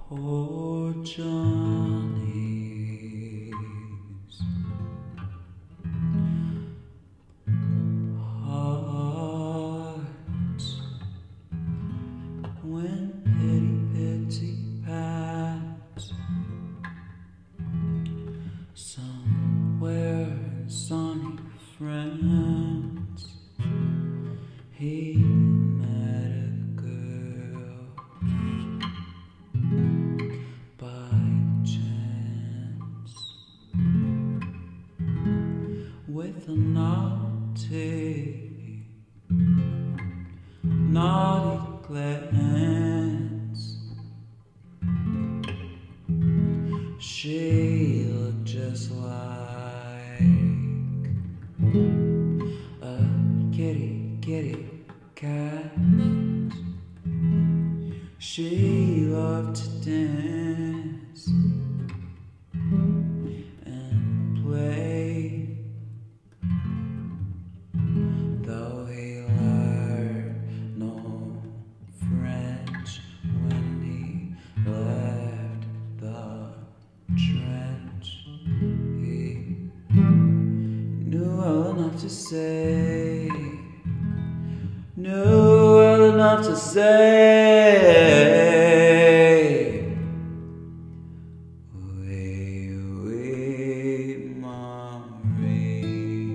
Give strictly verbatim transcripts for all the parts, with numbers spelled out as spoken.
Poor Johnny's heart when pity, pity pats somewhere in sunny France he met a girl by chance with a naughty, naughty glance. She looked just like a kitty, kitty cat. She loved to dance and play, though he learned no French when he left the trench. He knew well enough to say, knew well enough to say, Oui Oui Marie,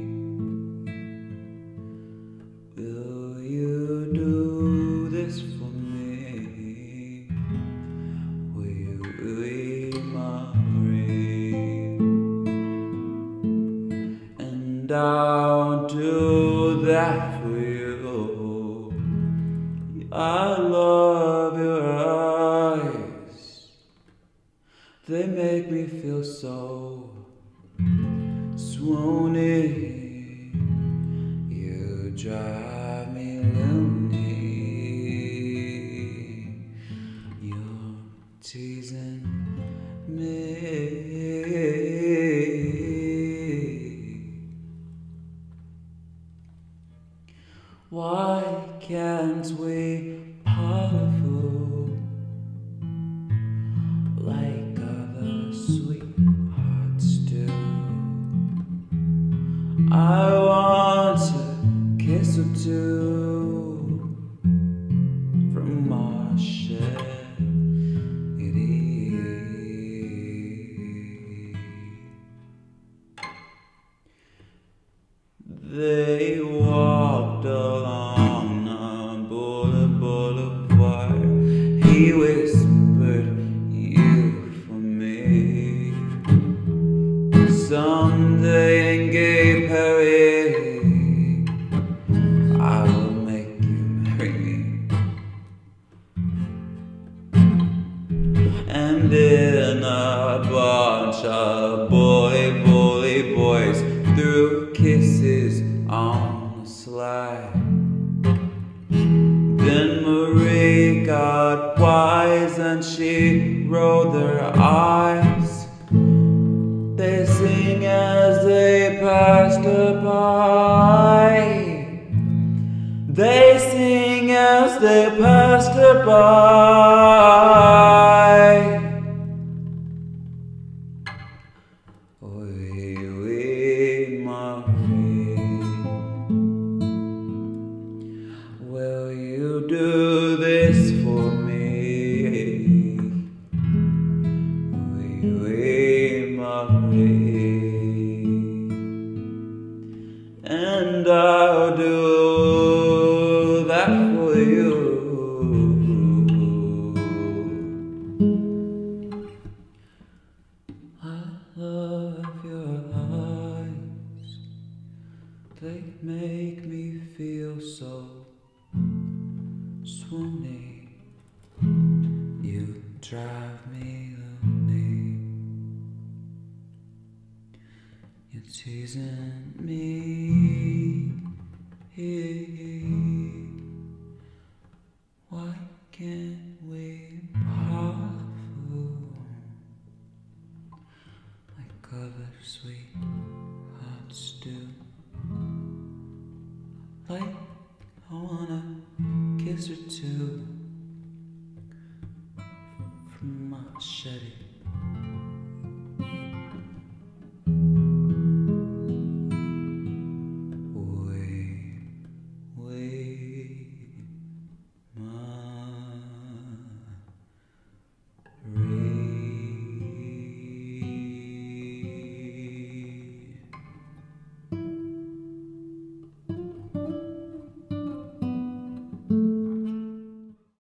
will you do this for me? Oui Oui Marie, and I'll do that for you. I love your eyes, they make me feel so swoony. You drive me loony, you're teasing me. Why can't we parlez-vous like other sweethearts do? I want a kiss or two from our shed. They walked along a boulevard. He whispered, "You for me." Someday in gay Paris, I will make you marry me. And in a bunch of bully, bully boys threw kisses on the slide. Then Marie got wise and she rolled her eyes. They sing as they passed her by. They sing as they passed her by. Oui, oui, Marie, will you do this for me? Oui, oui, Marie, and I'll do that for you. I love your eyes, they make me feel so swoony. You drive me loony, you're teasing me. Why can't we parlez-vous like other sweethearts do? Like I wanna kiss her too machete.